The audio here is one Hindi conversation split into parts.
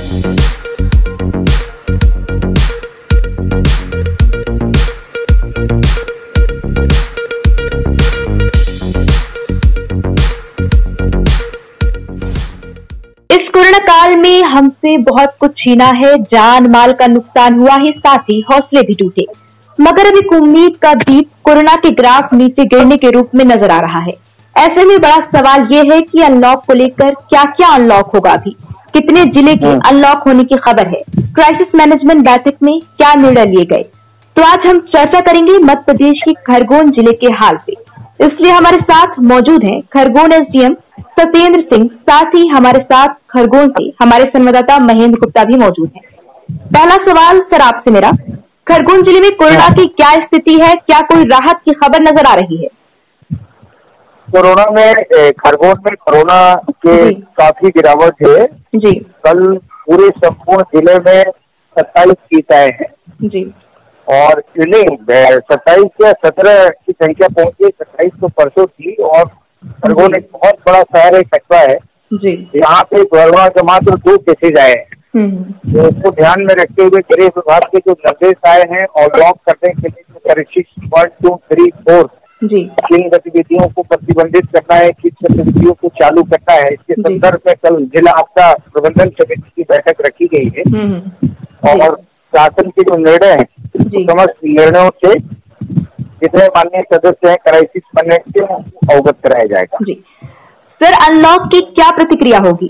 इस कोरोना काल में हमसे बहुत कुछ छीना है, जान माल का नुकसान हुआ है, साथ ही हौसले भी टूटे। मगर अब एक उम्मीद का दीप कोरोना के ग्राफ नीचे गिरने के रूप में नजर आ रहा है। ऐसे में बड़ा सवाल ये है कि अनलॉक को लेकर क्या क्या अनलॉक होगा, अभी कितने जिले के अनलॉक होने की खबर है, क्राइसिस मैनेजमेंट बैठक में क्या निर्णय लिए गए। तो आज हम चर्चा करेंगे मध्य प्रदेश के खरगोन जिले के हाल पे। इसलिए हमारे साथ मौजूद हैं खरगोन एसडीएम सत्येंद्र सिंह, साथ ही हमारे साथ खरगोन से हमारे संवाददाता महेंद्र गुप्ता भी मौजूद हैं। पहला सवाल सर आपसे मेरा, खरगोन जिले में कोरोना की क्या स्थिति है, क्या कोई राहत की खबर नजर आ रही है? कोरोना में खरगोन में कोरोना के काफी गिरावट है जी। कल पूरे संपूर्ण जिले में 27 केस आए हैं जी। और 27 या 17 की संख्या पहुंची। 27 तो परसों थी और खरगोन एक बहुत बड़ा शहर है, कस्बा है जी। यहाँ पे कोरोना के मात्र 2 केसेज आए हैं। तो उसको ध्यान में रखते हुए गृह विभाग के जो निर्देश आए हैं और लॉक करने के लिए जो परिशिष्ट 1, 2, 3, 4 किन गतिविधियों को प्रतिबंधित करना है, किस गतिविधियों को चालू करना है, इसके संदर्भ में कल जिला आपदा प्रबंधन समिति की बैठक रखी गई है और शासन के जो निर्णय है समस्त निर्णयों से जितने माननीय सदस्य हैं क्राइसिस मैनेजमेंट से अवगत कराया जाएगा। जी सर, अनलॉक की क्या प्रतिक्रिया होगी?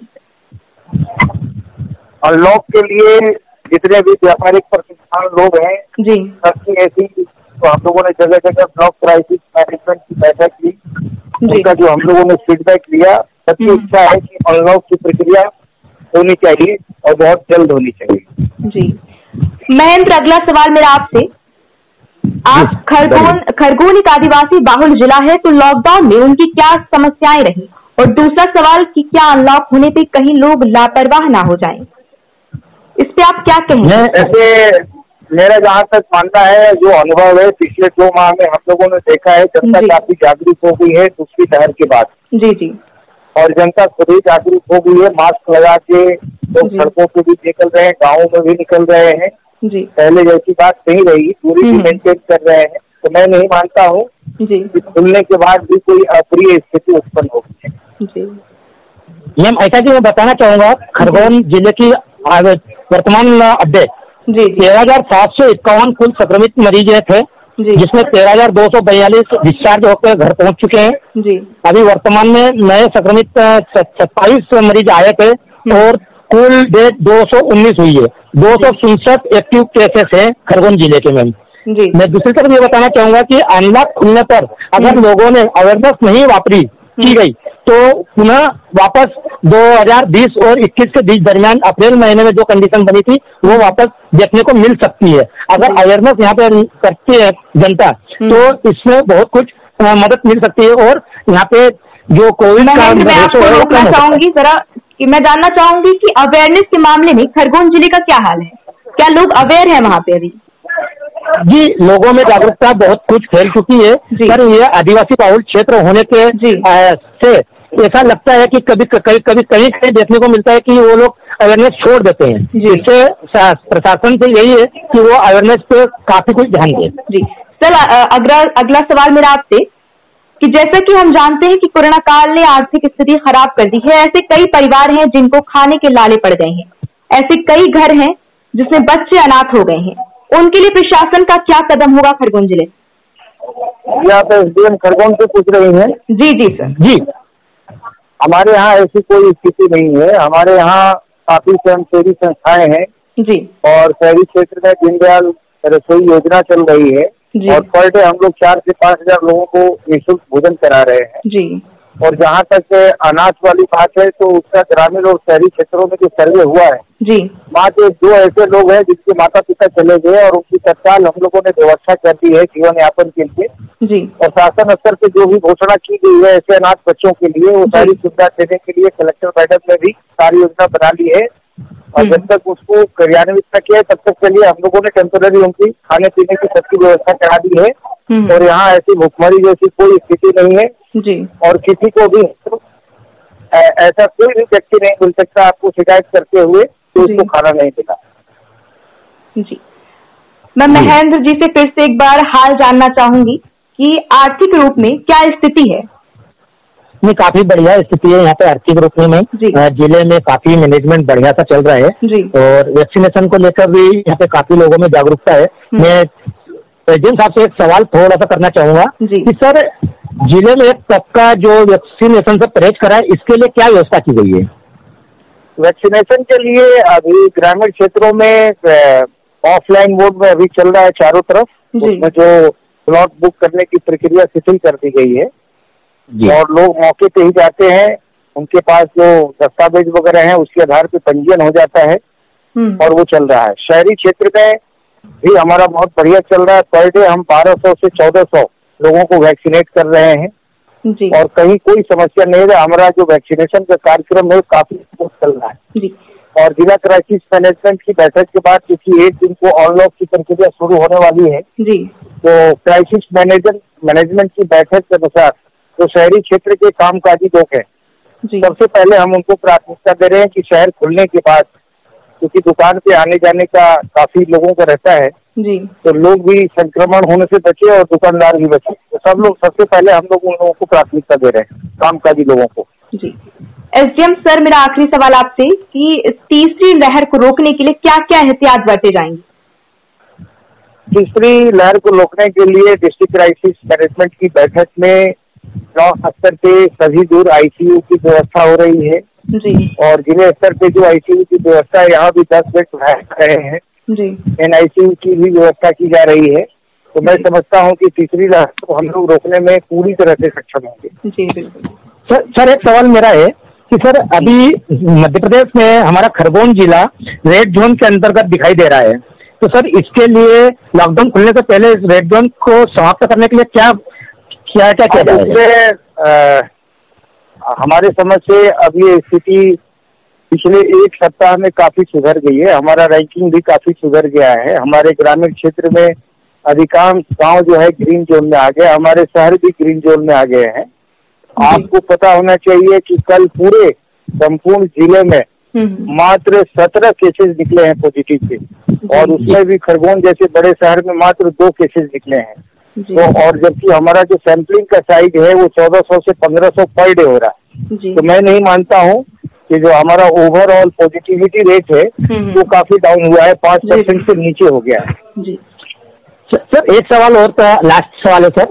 अनलॉक के लिए जितने भी व्यापारिक प्रतिष्ठान लोग हैं जी, सबकी ऐसी तो हम लोगों ने जगह जगह ब्लॉक क्राइसिस मैनेजमेंट की बैठक की, उनका जो हम लोगों ने फीडबैक लिया, सबकी इच्छा है कि अनलॉक की प्रक्रिया होनी चाहिए और बहुत जल्द होनी चाहिए। जी महेंद्र, अगला सवाल मेरा आपसे, आप खरगोन एक आदिवासी बाहुल जिला है, तो लॉकडाउन में उनकी क्या समस्याएं रही? और दूसरा सवाल कि क्या अनलॉक होने पे कहीं लोग लापरवाह ना हो जाएं? इस पे आप क्या कहेंगे? ऐसे मेरा जहाँ तक मानना है, जो अनुभव है पिछले 2 माह में हम लोगों ने देखा है, जनता काफी जागरूक हो गई है दूसरी लहर के बाद। जी जी। और जनता खुद ही जागरूक हो गई है, मास्क लगा के लोग सड़कों पे भी निकल रहे हैं, गाँवों में भी निकल रहे हैं जी। पहले जैसी बात नहीं रही, पूरी मेंटेन कर रहे हैं। तो मैं नहीं मानता हूँ कि खुलने के बाद भी कोई अप्रिय स्थिति उत्पन्न होगी। मैम ऐसा कि मैं बताना चाहूंगा, खरगोन जिले की वर्तमान अपडेट 13,751 कुल संक्रमित मरीज थे, जिसमें 13,242 डिस्चार्ज होकर घर पहुंच चुके हैं जी। अभी वर्तमान में नए संक्रमित 27 मरीज आए थे और कुल डेट 219 हुई है। 267 एक्टिव केसेस हैं खरगोन जिले के। मैम मैं दूसरी तरफ ये बताना चाहूंगा कि अनलॉक खुलने पर अगर लोगों ने अवेयरनेस नहीं वापरी की गई तो पुनः वापस 2020 और 21 के बीच दरमियान अप्रैल महीने में जो कंडीशन बनी थी वो वापस देखने को मिल सकती है। अगर अवेयरनेस यहाँ पे करती है जनता तो इसमें बहुत कुछ मदद मिल सकती है और यहाँ पे जो कोविड का मैं आपको रोकना चाहूंगी जरा, मैं जानना चाहूंगी कि अवेयरनेस के मामले में खरगोन जिले का क्या हाल है? क्या लोग अवेयर है वहाँ पे अभी? जी, लोगों में जागरूकता बहुत कुछ फैल चुकी है, पर ये आदिवासी बाहुल क्षेत्र होने के से ऐसा लगता है कि कभी कहीं देखने को मिलता है कि वो लोग अवेयरनेस छोड़ देते हैं। इससे प्रशासन से यही है कि वो अवेयरनेस पे काफी कुछ ध्यान दे। जी सर, अगला सवाल मेरा आपसे कि जैसा कि हम जानते हैं कि कोरोना काल ने आर्थिक स्थिति खराब कर दी है, ऐसे कई परिवार हैं जिनको खाने के लाले पड़ गए हैं, ऐसे कई घर हैं जिसमें बच्चे अनाथ हो गए हैं, उनके लिए प्रशासन का क्या कदम होगा खरगोन जिले? आप एसडीएम खरगोन से पूछ रही हैं? जी जी सर। जी, हमारे यहाँ ऐसी कोई स्थिति नहीं है। हमारे यहाँ काफी स्वयंसेवी संस्थाएं हैं जी और शहरी क्षेत्र में दीनदयाल रसोई योजना चल रही है और पर डे हम लोग 4 से 5 हजार लोगों को निःशुल्क भोजन करा रहे हैं जी। और जहाँ तक अनाज वाली बात है तो उसका ग्रामीण और शहरी क्षेत्रों में जो सर्वे हुआ है जी, वहाँ के 2 ऐसे लोग हैं जिसके माता पिता चले गए और उनकी तत्काल हम लोगों ने व्यवस्था कर दी है जीवन यापन के लिए जी। और शासन स्तर पे जो भी घोषणा की गई है ऐसे अनाथ बच्चों के लिए वो सारी सुविधा देने के लिए कलेक्टर मैडम ने भी सारी योजना बना ली है और जब तक उसको क्रियान्वित न किया तब तक के लिए हम लोगों ने टेम्पोररी उनकी खाने पीने की सबकी व्यवस्था करा दी है और यहाँ ऐसी भुखमरी जैसी कोई स्थिति नहीं है जी। और किसी को भी ऐसा कोई भी व्यक्ति नहीं मिल सकता आपको शिकायत करते हुए तो इसको खाना नहीं मिला। जी, मैं महेंद्र जी से फिर से एक बार हाल जानना चाहूंगी कि आर्थिक रूप में क्या स्थिति है। नहीं, काफी बढ़िया स्थिति है यहाँ पे आर्थिक रूप में। जिले में काफी मैनेजमेंट बढ़िया सा चल रहा है और वैक्सीनेशन को लेकर भी यहाँ पे काफी लोगों में जागरूकता है। मैं प्रेसिडेंट साहब से एक सवाल थोड़ा सा करना चाहूंगा कि सर, जिले में सबका जो वैक्सीनेशन से परहेज करा है, इसके लिए क्या व्यवस्था की गई है? वैक्सीनेशन के लिए अभी ग्रामीण क्षेत्रों में ऑफलाइन मोड में अभी चल रहा है चारों तरफ। उसमें जो स्लॉट बुक करने की प्रक्रिया शिथिल कर दी गई है और लोग मौके पे ही जाते हैं, उनके पास जो दस्तावेज वगैरह हैं उसके आधार पे पंजीयन हो जाता है और वो चल रहा है। शहरी क्षेत्र में भी हमारा बहुत बढ़िया चल रहा है। पर डे हम 1200 से 1400 लोगों को वैक्सीनेट कर रहे हैं और कहीं कोई समस्या नहीं है। हमारा जो वैक्सीनेशन का कार्यक्रम है काफी चल रहा है और जिला क्राइसिस मैनेजमेंट की बैठक के बाद, क्योंकि 1 दिन को अनलॉक की प्रक्रिया शुरू होने वाली है, तो क्राइसिस मैनेजमेंट की बैठक के अनुसार जो शहरी क्षेत्र के कामकाजी लोग हैं, सबसे पहले हम उनको प्राथमिकता दे रहे हैं कि शहर खुलने के बाद, क्योंकि दुकान पे आने जाने का काफी लोगों का रहता है, तो लोग भी संक्रमण होने से बचे और दुकानदार भी बचे। तो सब लोग सबसे पहले हम लोग उन लोगों को प्राथमिकता दे रहे हैं, कामकाजी लोगों को। एसडीएम सर, मेरा आखिरी सवाल आपसे कि तीसरी लहर को रोकने के लिए क्या क्या एहतियात बरते जाएंगे? तीसरी लहर को रोकने के लिए डिस्ट्रिक्ट क्राइसिस मैनेजमेंट की बैठक में ब्लॉक स्तर पे सभी दूर आईसीयू की व्यवस्था हो रही है और जिले स्तर पे जो आईसीयू की व्यवस्था है, यहाँ भी 10 बेड बढ़ाए जा रहे हैं। एनआईसीयू की भी व्यवस्था की जा रही है। तो मैं समझता हूँ कि तीसरी लहर को हम लोग रोकने में पूरी तरह से सक्षम होंगे। जी बिल्कुल। सर, एक सवाल मेरा है कि सर, अभी मध्य प्रदेश में हमारा खरगोन जिला रेड जोन के अंतर्गत दिखाई दे रहा है, तो सर इसके लिए लॉकडाउन खुलने से पहले इस रेड जोन को समाप्त करने के लिए क्या किया जा रहा है? हमारे समझ से अब ये स्थिति पिछले 1 सप्ताह में काफी सुधर गई है। हमारा रैंकिंग भी काफी सुधर गया है। हमारे ग्रामीण क्षेत्र में अधिकांश गांव जो है ग्रीन जोन में आ गए, हमारे शहर भी ग्रीन जोन में आ गए हैं। आपको पता होना चाहिए कि कल पूरे संपूर्ण जिले में मात्र 17 केसेस निकले हैं पॉजिटिव के और उसमें भी खरगोन जैसे बड़े शहर में मात्र 2 केसेस निकले हैं। तो और जबकि हमारा जो सैंपलिंग का साइज है वो 1400 से 1500 पर डे हो रहा है। तो मैं नहीं मानता हूँ कि जो हमारा ओवरऑल पॉजिटिविटी रेट है वो काफी डाउन हुआ है, 5% से नीचे हो गया है। सर, एक सवाल और, लास्ट सवाल है सर,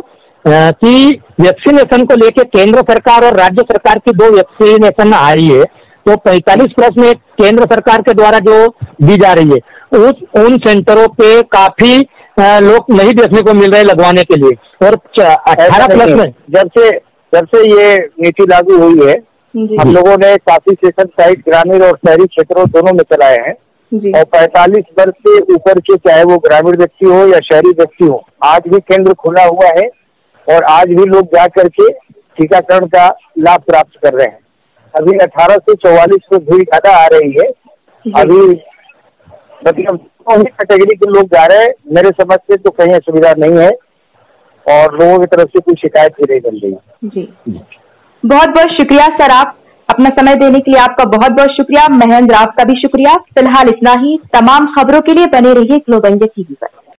कि वैक्सीनेशन को लेके केंद्र सरकार और राज्य सरकार की 2 वैक्सीनेशन आ रही है, तो 45+ में केंद्र सरकार के द्वारा जो दी जा रही है उन सेंटरों पे काफी लोग नहीं देखने को मिल रहे लगवाने के लिए, और 18+ में जब से ये नीति लागू हुई है हम लोगों ने काफी सेशन साइट ग्रामीण और शहरी क्षेत्रों दोनों में चलाए हैं और 45 वर्ष से ऊपर के, चाहे वो ग्रामीण व्यक्ति हो या शहरी व्यक्ति हो, आज भी केंद्र खुला हुआ है और आज भी लोग जा करके टीकाकरण का लाभ प्राप्त कर रहे हैं। अभी 18 से 44 को भीड़ ज्यादा आ रही है। अभी मतलब कैटेगरी के लोग जा रहे हैं। मेरे समझ से तो कहीं असुविधा नहीं है और लोगों की तरफ से कोई शिकायत भी नहीं बन रही। जी, बहुत बहुत शुक्रिया सर, आप अपना समय देने के लिए आपका बहुत बहुत शुक्रिया। महेंद्र, आपका भी शुक्रिया। फिलहाल इतना ही। तमाम खबरों के लिए बने रहिए ग्लोबल इंडिया टीवी पर।